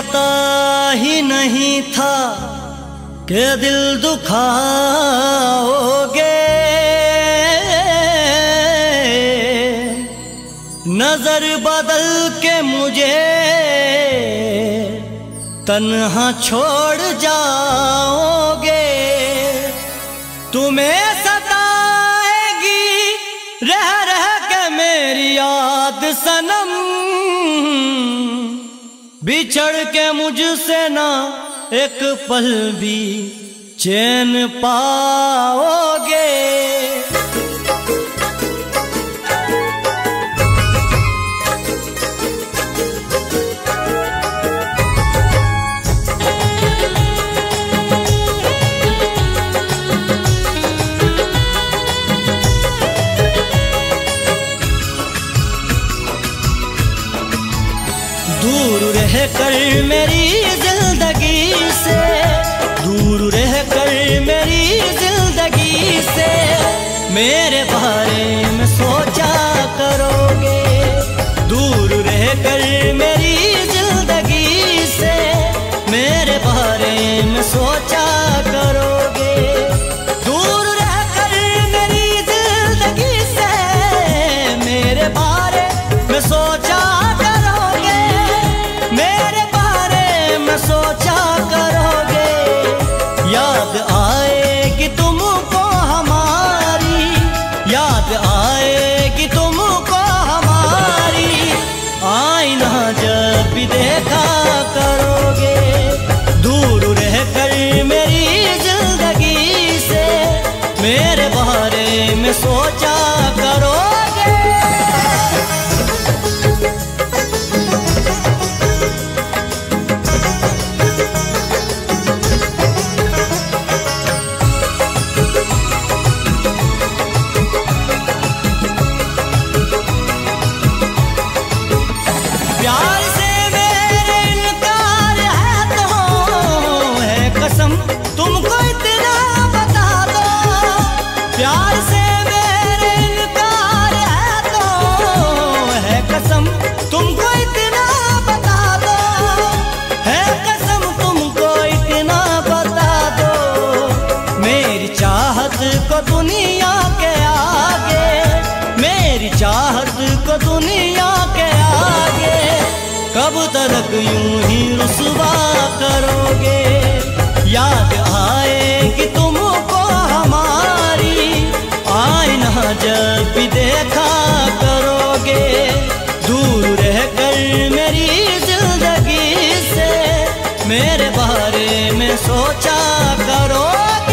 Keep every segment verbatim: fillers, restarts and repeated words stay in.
पता ही नहीं था कि दिल दुखाओगे। नजर बदल के मुझे तन्हा छोड़ जाओगे। तुम्हें सताएगी रह रह के मेरी याद सनम, बिछड़ के मुझसे ना एक पल भी चैन पाओगे। दूर रह कर मेरी जिंदगी से, दूर रह कर मेरी जिंदगी से मेरे बारे में सोचा करोगे। दूर रह कर मेरी जिंदगी से मेरे बारे में सोचा करोगे। दूर रह कर मेरी जिंदगी से मेरे बारे में सोचा सोचा करोगे। याद आएगी तुमको हमारी, याद आएगी तुमको हमारी, आईना जब भी देखा करोगे। दूर रह कर मेरी जिंदगी से मेरे बारे में सोचा करोगे। प्यार से मेरे इनकार है तो है कसम तुमको इतना बता दो। प्यार से मेरे इनकार है तो है कसम तुमको इतना बता दो। है कसम तुमको इतना बता दो। मेरी चाहत को दुनिया के आगे, मेरी चाहत को दुनिया के आगे कब तक यूं ही रुसवा करोगे। याद आएगी तुमको हमारी, आईना जब भी देखा करोगे। दूर रह कर मेरी जिंदगी से मेरे बारे में सोचा करोगे।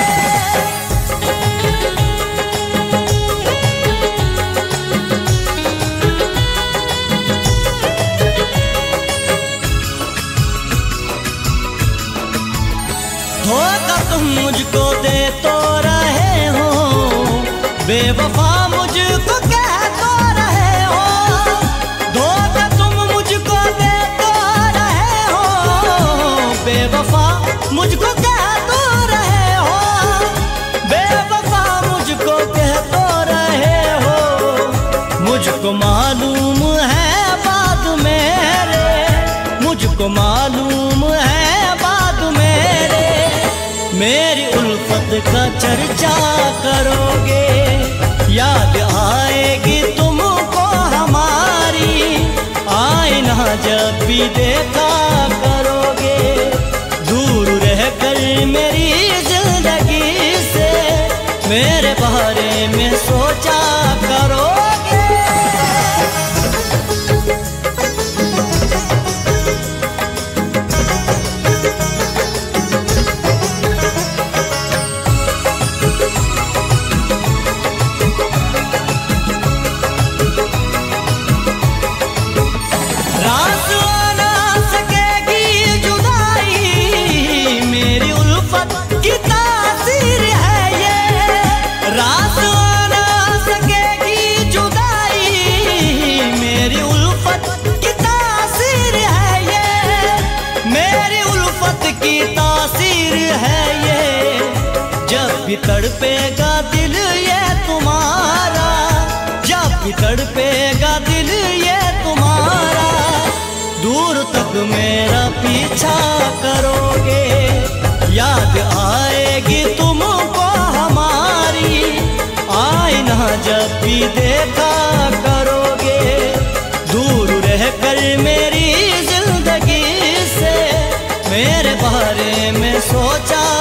धोखा तुम मुझको दे तो रहे हो, बेवफा मुझको कह तो रहे हो। धोखा तुम मुझको दे तो रहे हो, बेवफा मुझको कह तो रहे हो। बेवफा मुझको कह तो रहे हो। मुझको मालूम है बात मेरे, मुझको मालूम है बात मेरे, मेरी उल्फत का चर्चा करोगे। याद आएगी तुमको हमारी, आईना जब भी देखा करोगे। दूर रह कर मेरी जिंदगी से मेरे बारे में सोचा करोगे। भी तड़पेगा दिल ये तुम्हारा, जब भी तड़पेगा दिल ये तुम्हारा, दूर तक मेरा पीछा करोगे। याद आएगी तुमको हमारी, आईना जब भी देखा करोगे। दूर रहकर मेरी जिंदगी से मेरे बारे में सोचा